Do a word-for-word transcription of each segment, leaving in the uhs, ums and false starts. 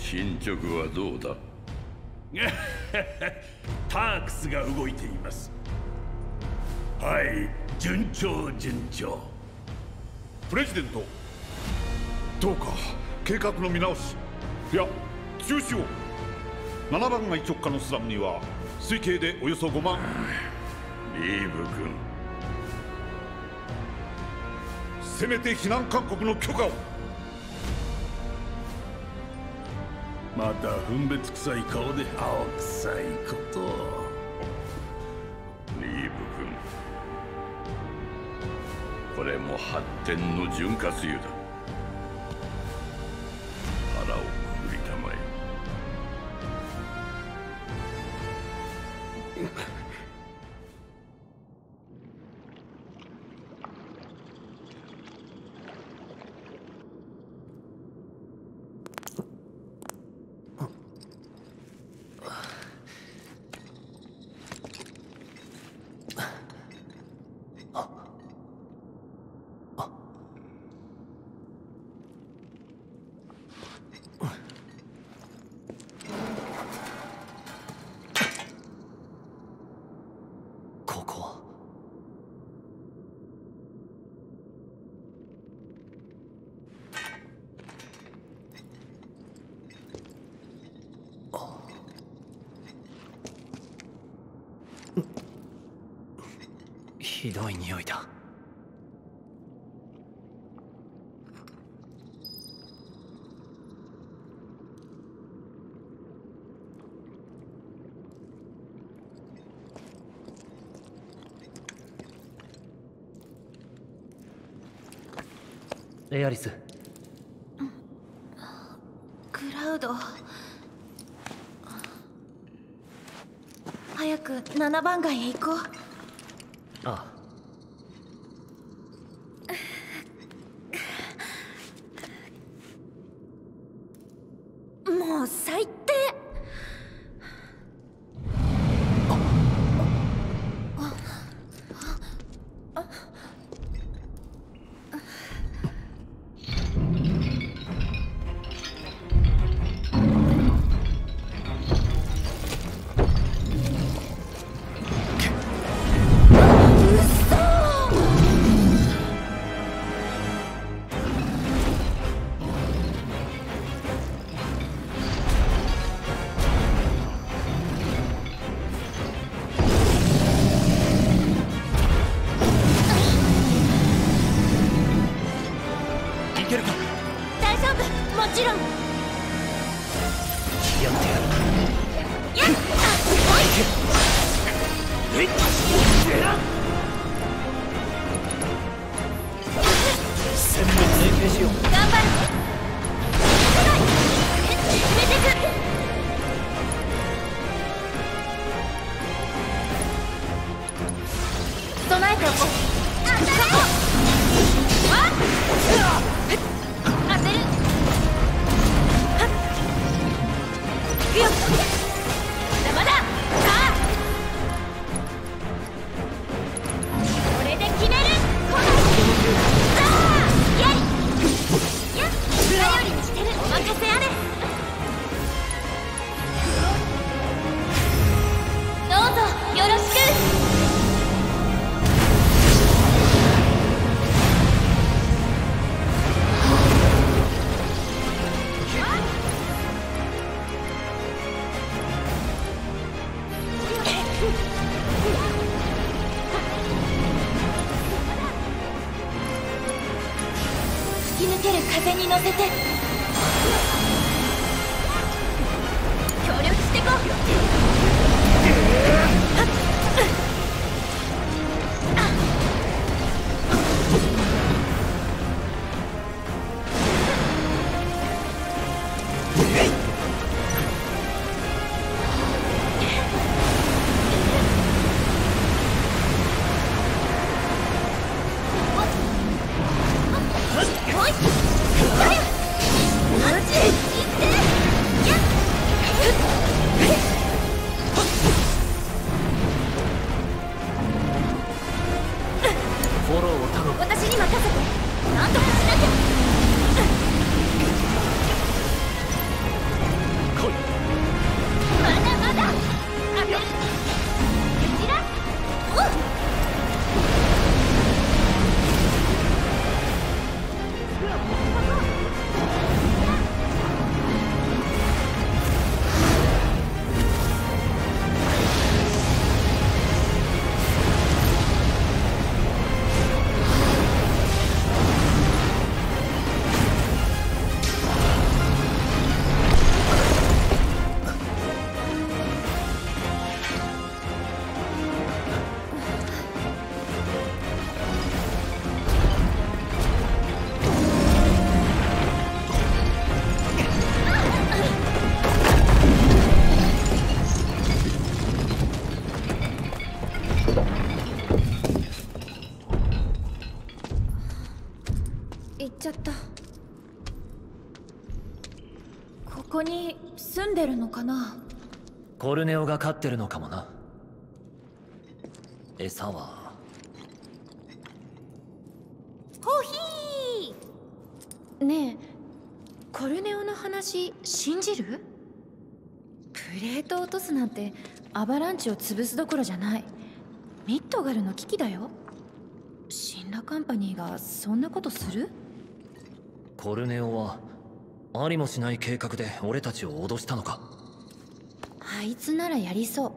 進捗はどうだ？ タークスが動いています。はい、順調順調。 プレジデント、どうか計画の見直し、いや中止を。ななばん街直下のスラムには推計でおよそごまん。 リーブ君、 せめて避難勧告の許可を。 また分別臭い顔で青臭いこと。 リーブ君、これも発展の潤滑油だ。腹をくくりたまえ。 ひどい匂いだ。エアリス。 クラウド。早くななばん街へ行こう。 ああ。 もう最低。風に乗せて協力してこう。 ちゃった。ここに住んでるのかな。 コルネオが飼ってるのかもな。餌はコーヒー。ねえ、コルネオの話信じる？プレートを落とすなんてアバランチを潰すどころじゃない。ミッドガルの危機だよ。シンラカンパニーがそんなことする？ コルネオはありもしない計画で俺たちを脅したのか。 あいつならやりそう。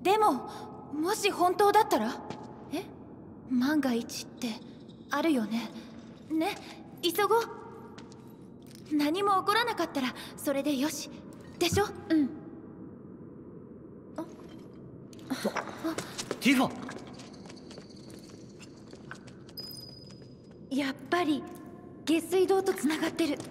でももし本当だったら？え？万が一ってあるよね。ね、急ごう。何も起こらなかったらそれでよしでしょ。うん。ああ、 ティファ。 やっぱり下水道とつながってる。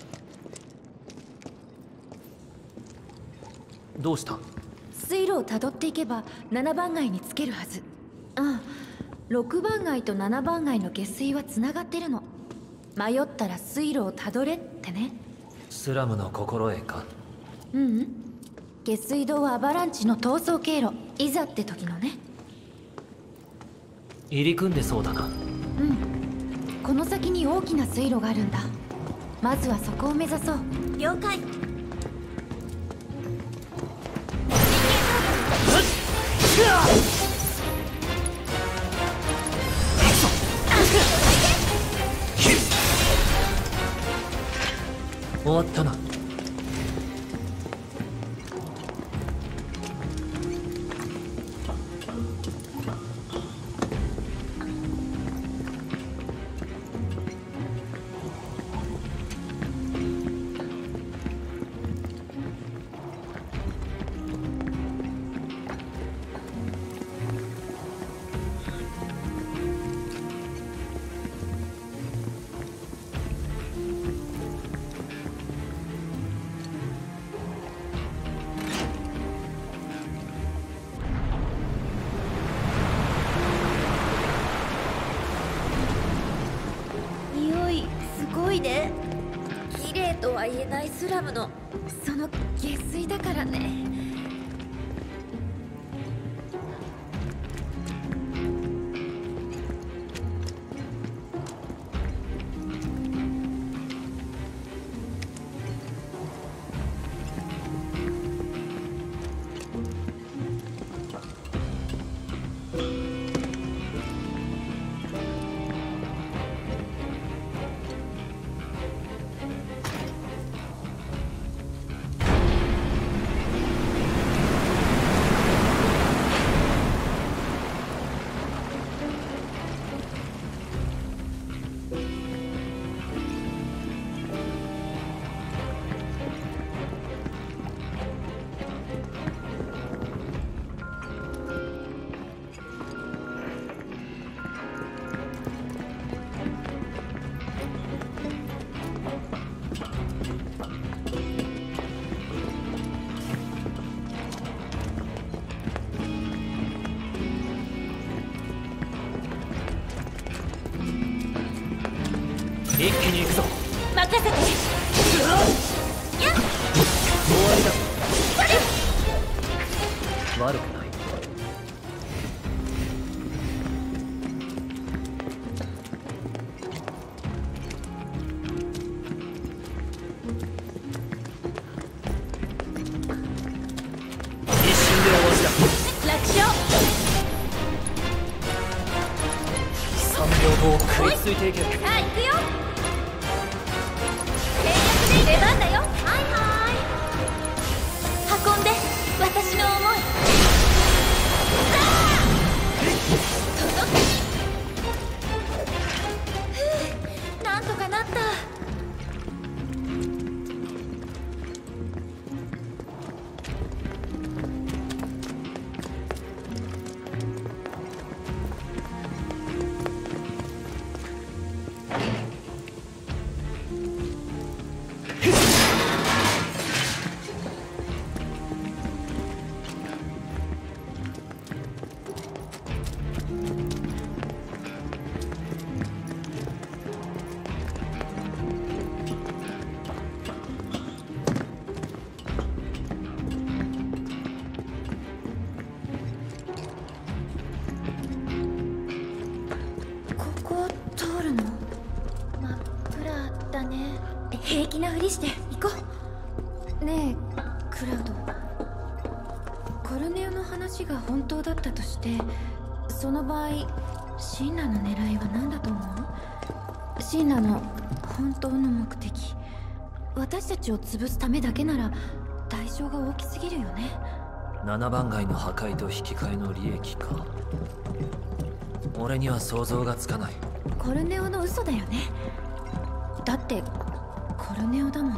どうした？ 水路をたどっていけばななばん街につけるはず。ああ、ろくばん街とななばん街の下水はつながってるの。迷ったら水路をたどれってね。 スラムの心得か？ ううん、下水道はアバランチの逃走経路、いざって時のね。 入り組んでそうだな。 うん、この先に大きな水路があるんだ。まずはそこを目指そう。了解。 終わったな。綺麗とは言えないスラムのその下水だからね。一気に行くぞ。 任せて。やっ、 終わりだ。悪くない。一瞬で終わりだ。 楽勝。 さんびょうごを食いついていけ。 さあ行くよ。出番だよ。はいはい。運んで私の思い。届け。ふう、なんとかなった。 りして行こう。ねえクラウド、コルネオの話が本当だったとして、その場合シンナの狙いは何だと思う？シンナの本当の目的、私たちを潰すためだけなら代償が大きすぎるよね。 ななばん街の破壊と引き換えの利益か。俺には想像がつかない。 コルネオの嘘だよね。だってコルネオだもの。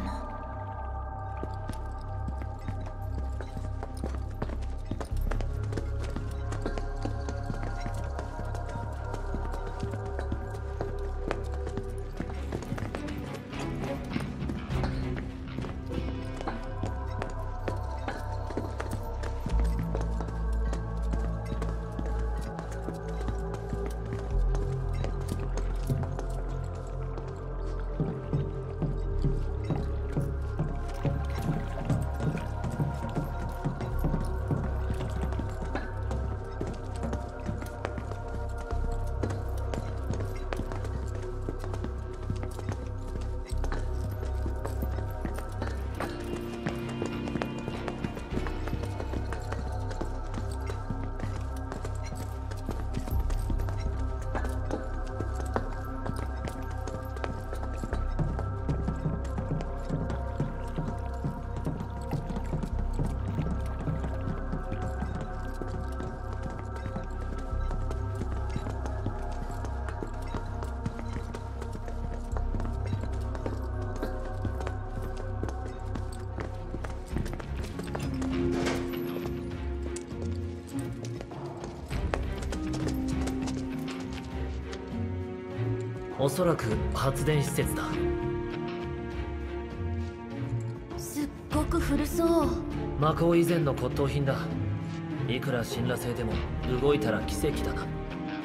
おそらく発電施設だ。 すっごく古そう。 魔法以前の骨董品だ。いくら親羅性でも動いたら奇跡だな。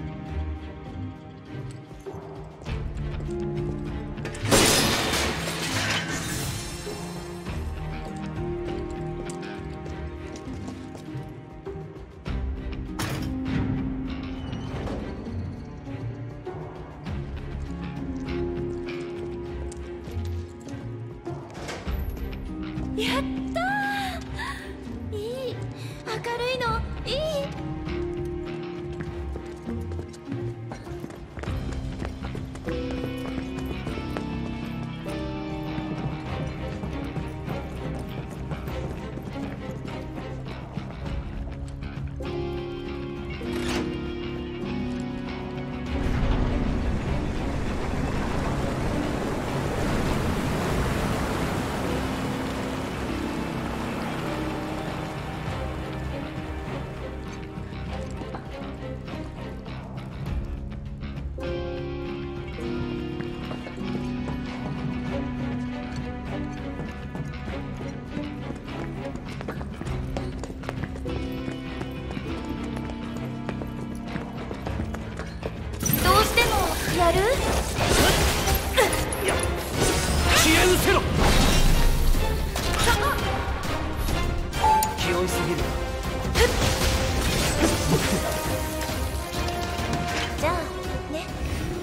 やったー、いい、明るいのいい。やる？ いや、消え失せろ。気負いすぎる。 じゃあね。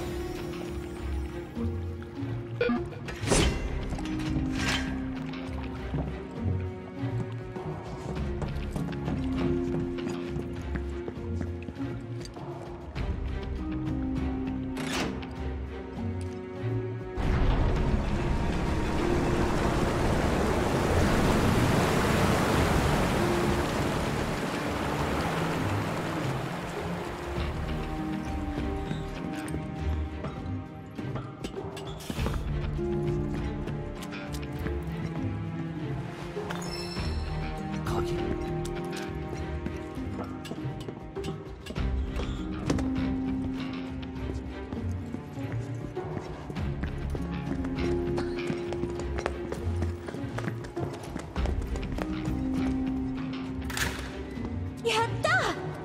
やった！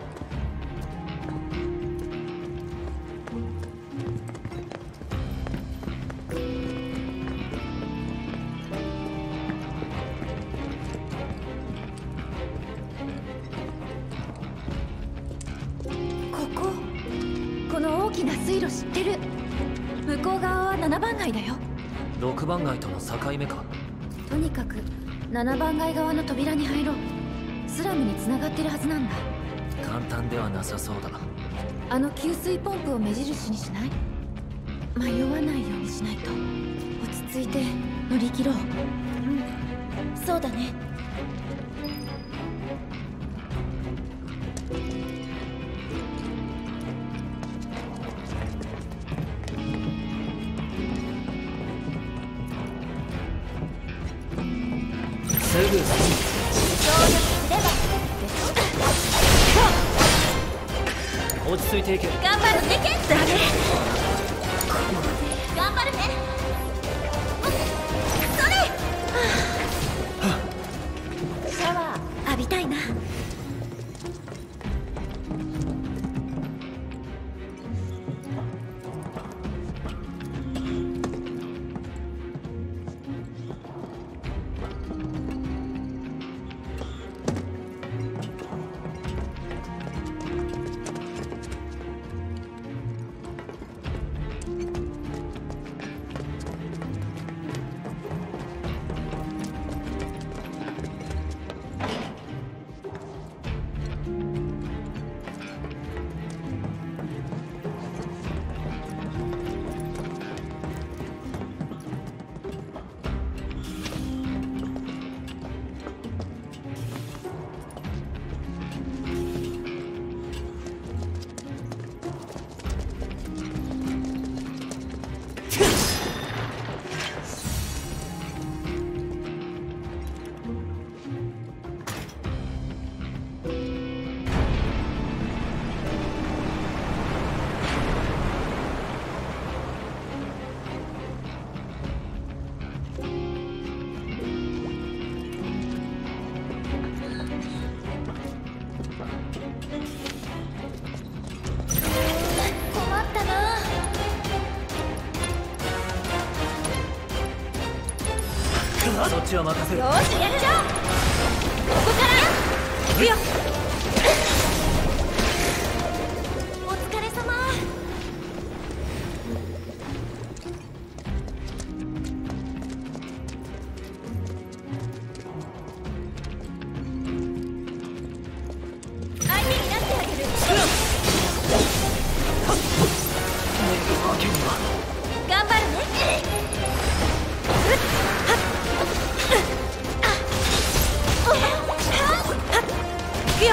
ここ、この大きな水路知ってる。向こう側はななばん街だよ。 ろくばん街との境目か。 とにかくななばん街側の扉に入ろう。スラムに繋がってるはずなんだ。 簡単ではなさそうだ。 あの給水ポンプを目印にしない？迷わないようにしないと。落ち着いて乗り切ろう。 うん、そうだね。 すぐ協力すれば落ち着いていけ。 頑張るね。だね。頑張るね。それ。シャワー浴びたいな。 そっちは任せる。 よしやっちゃおう。ここから行くよ。お疲れ様。相手になってあげる。頑張るね。よ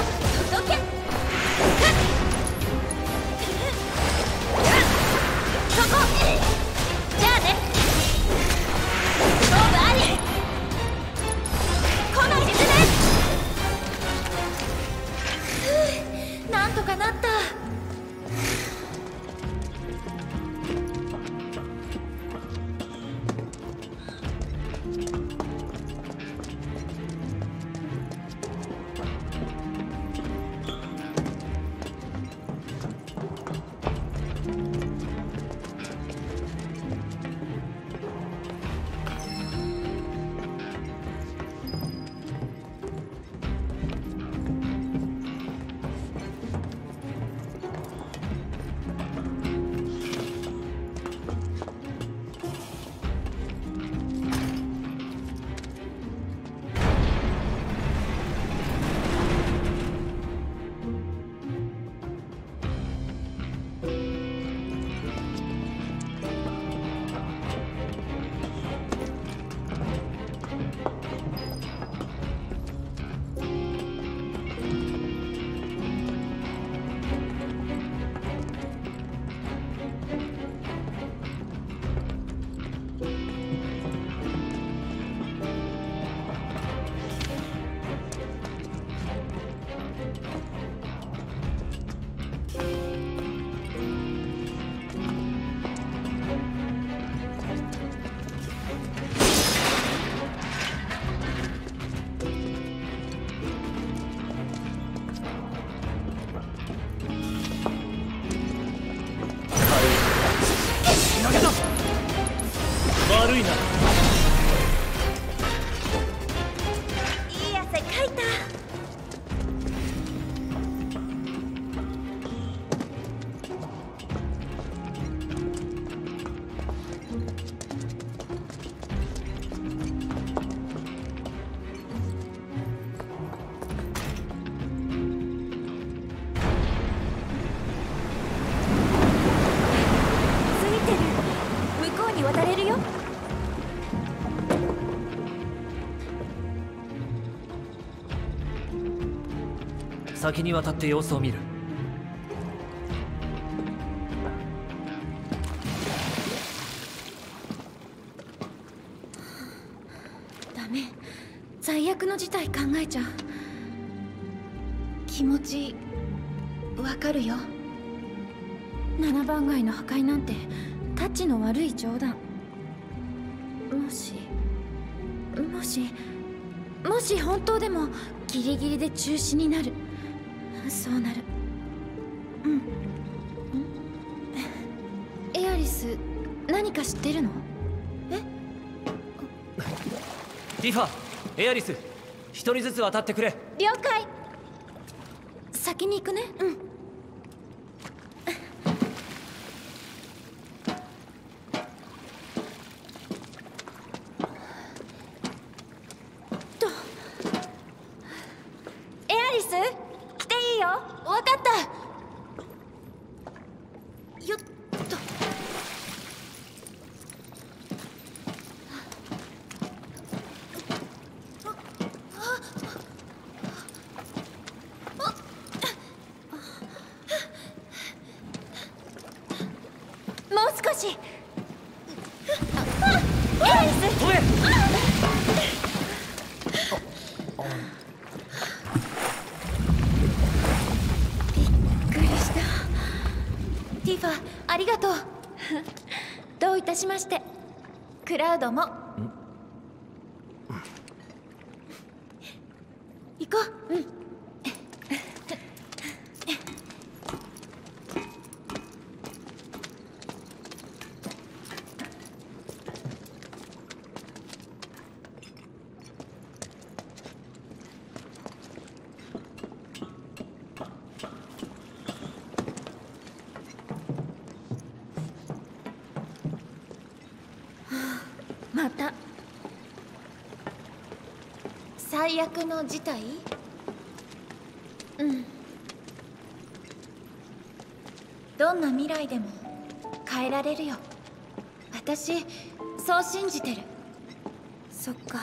先に渡って様子を見る。 ダメ、最悪の事態考えちゃう。 気持ちわかるよ。 ななばん街の破壊なんてタッチの悪い冗談。もしもしもし本当でもギリギリで中止になる。そうなる。うん。エアリス、何か知ってるの？え？ ティファ、エアリス、一人ずつ渡ってくれ。 了解。 先に行くね。うん。どういたしまして。 クラウドも。行こう。うん。 また最悪の事態？ うん。 どんな未来でも変えられるよ。私そう信じてる。 そっか、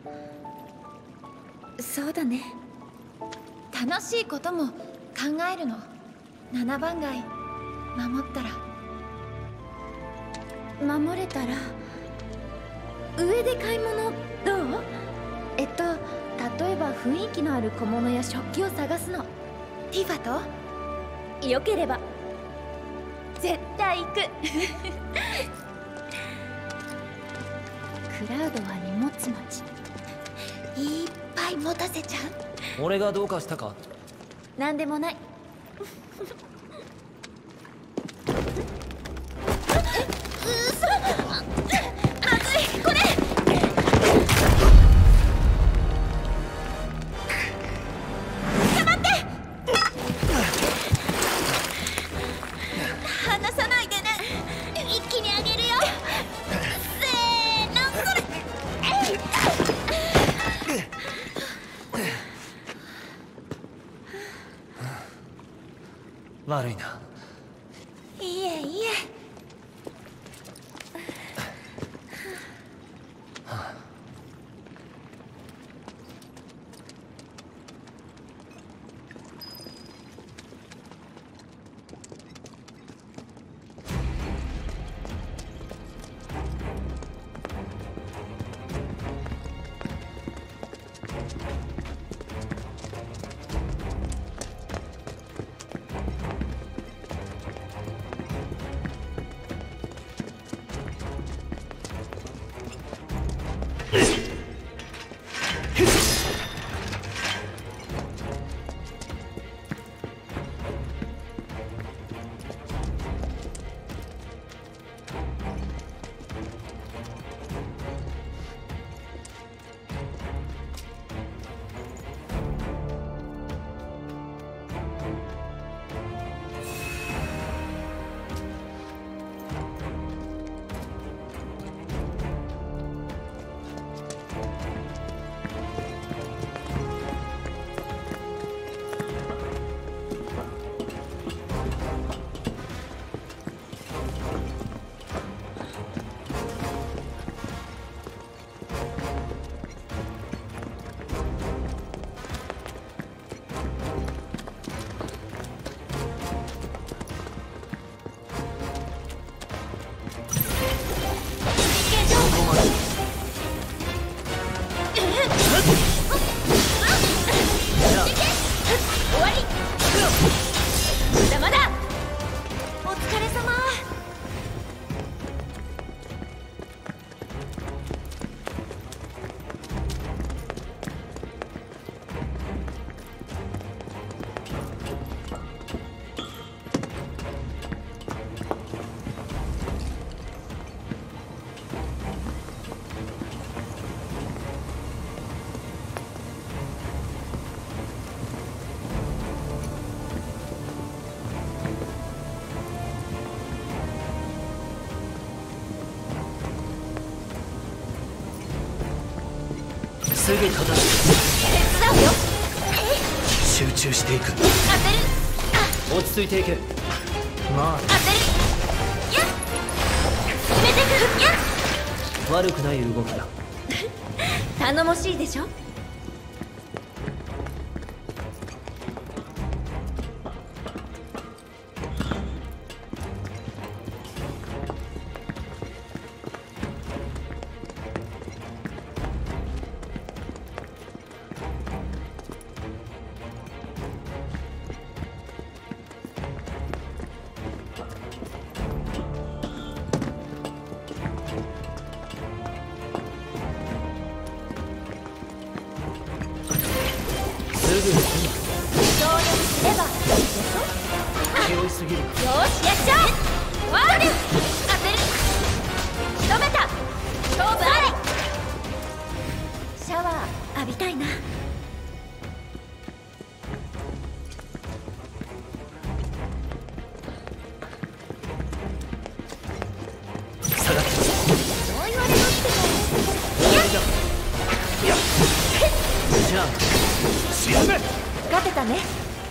そうだね。 楽しいことも考えるの。ななばん街守ったら。 守れたら上で買い物どう？えっと例えば雰囲気のある小物や食器を探すの。 ティファと？ よければ絶対行く。 クラウドは荷物持ち。 いっぱい持たせちゃう。俺がどうかしたか？ なんでもない。 悪いな。 いえいえ。 すぐ片付手伝うよ。 け集中していく。 当てる。 落ち着いていけ。まあ当てる。やっ決めてく。やっ悪くない動きだ。 頼もしいでしょ。 勢いすぎる。 よーしやっちゃおう。わーで当てる。仕留めた。勝負あれ。シャワー浴びたいな。 下がって。 そう言われなくても。 いやじゃあ死ぬめ。 勝てたね。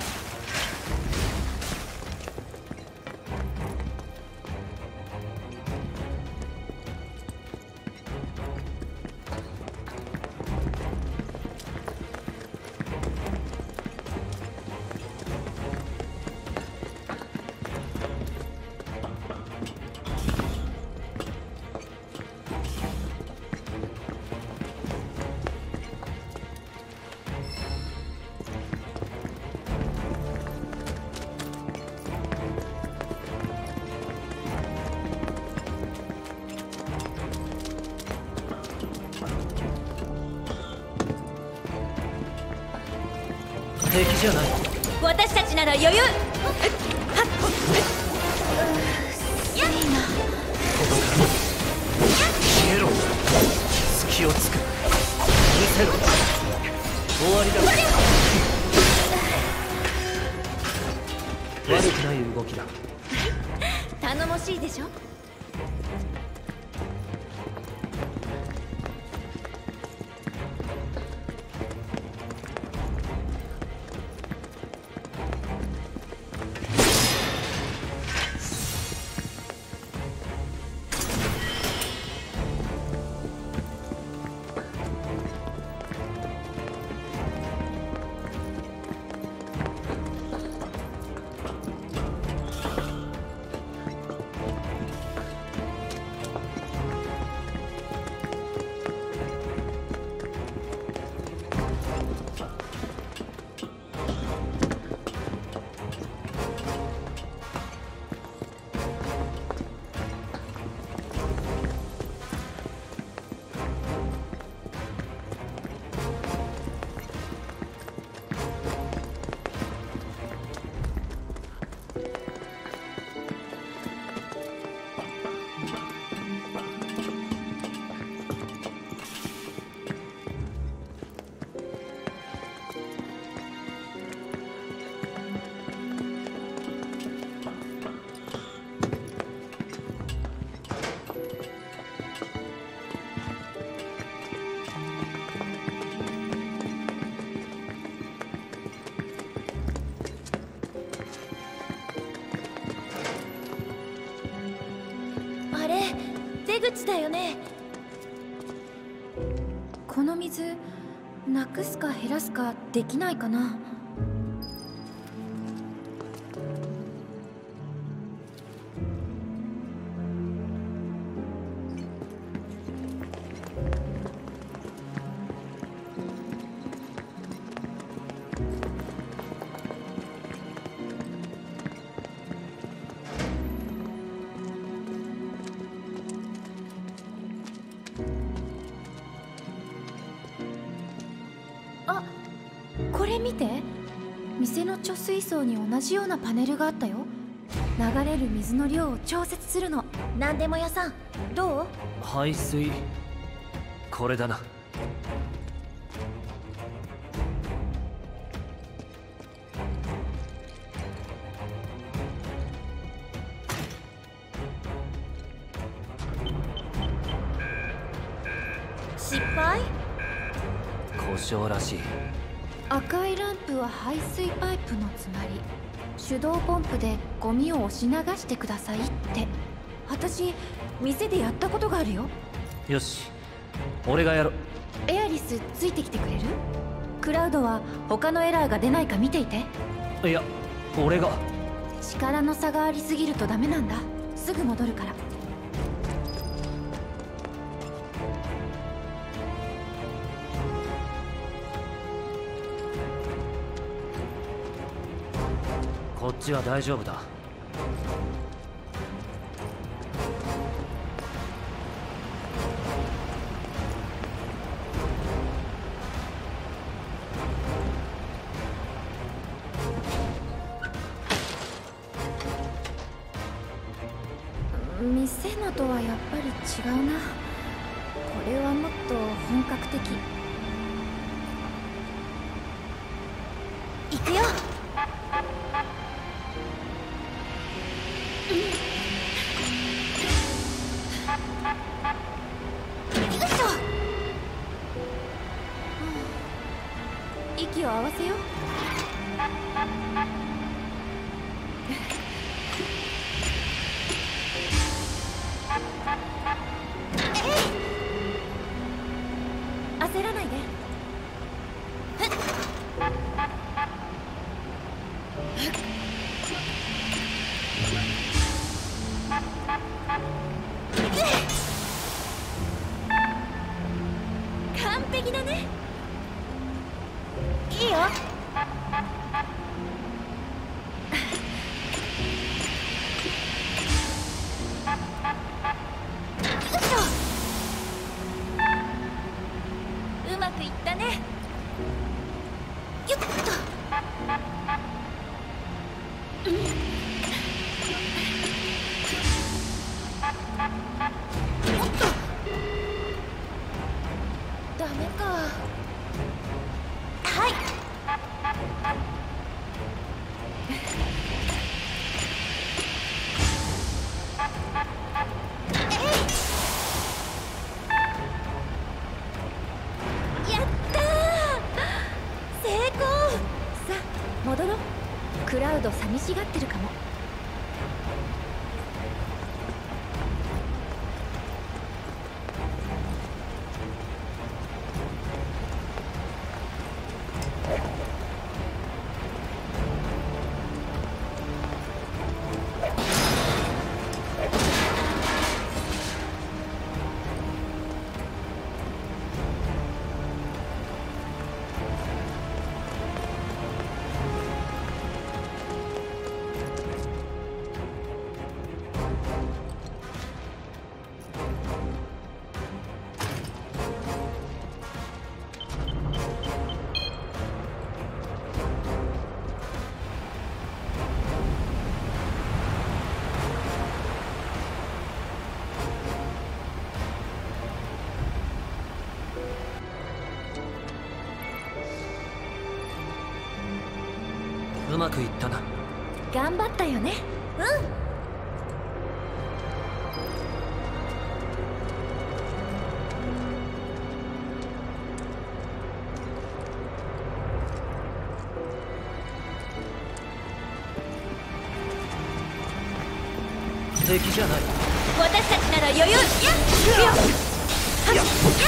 敵じゃない。 私たちなら余裕。はっやっ消えろ。隙をつく。見せろ。終わりだ。悪くない動きだ。 頼もしいでしょ。あれ出口だよね。 この水なくすか減らすかできないかな。あ、これ見て。店の貯水槽に同じようなパネルがあったよ。流れる水の量を調節するの。 何でも屋さんどう？ 排水。これだな。 失敗？ 故障らしい。 赤いランプは排水パイプの詰まり、手動ポンプでゴミを押し流してくださいって。私店でやったことがあるよ。 よし、俺がやろ。 エアリスついてきてくれる？クラウドは他のエラーが出ないか見ていて。 いや、俺が。 力の差がありすぎるとダメなんだ。すぐ戻るから。 こっちは大丈夫だ。 店のとはやっぱり違うな。これはもっと本格的。 行くよ。 息を合わせよう。焦らないで。 完璧だね。いいよ。うまくいったね。よっと。うん。おっと。ダメか。はい。やったー、成功。 さあ戻ろう。クラウド寂しがってるかも。 うまくいったな。 頑張ったよね。 うん。 敵じゃない。 私たちなら余裕。やっ。やっ。やっ。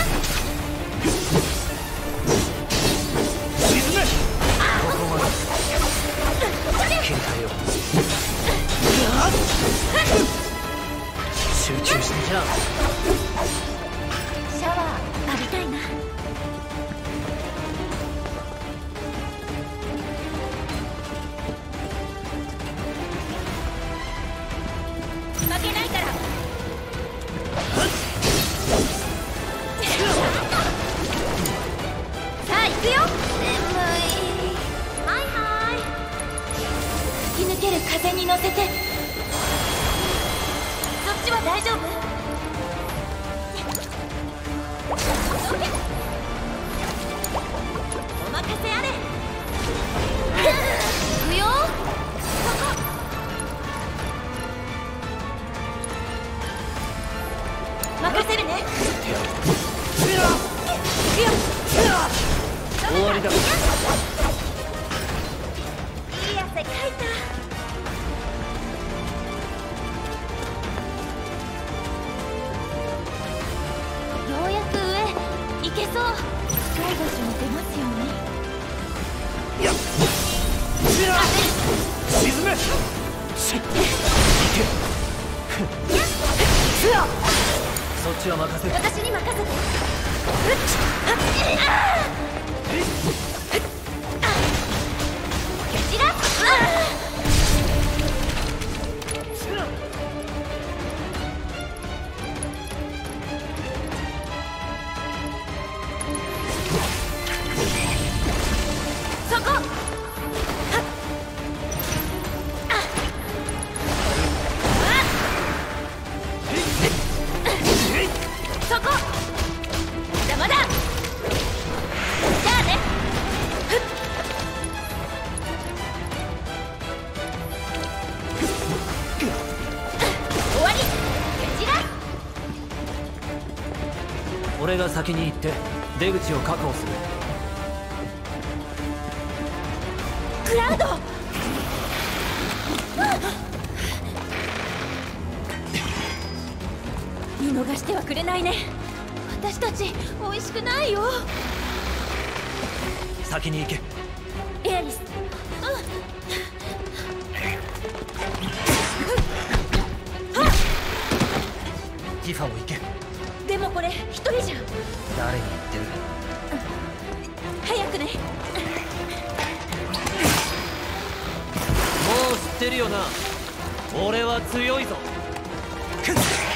切り替えよう。集中してじゃあ。 シャワー浴びたいな。 負けないから。さあ行くよ。眠い。はいはい。吹き抜ける風に乗せて。そっちは大丈夫？お任せあれ。行くよ。任せるね。行くよ。 汗かいた。ようやく上行けそう。近い場所に出ますように。 やっ沈めしいけそっちは任せて。 私に任せて。蹴散らす。そこ。そこ。邪魔だ。じゃあね。終わり。蹴散らす。 俺が先に行って出口を確保する。 クラウド。見逃してはくれないね。私たち美味しくないよ。 先に行け。 エアリス。 ティファも行け。 でもこれ一人じゃん。 誰に言ってる。 早くね。 もう知ってるよな。俺は強いぞ。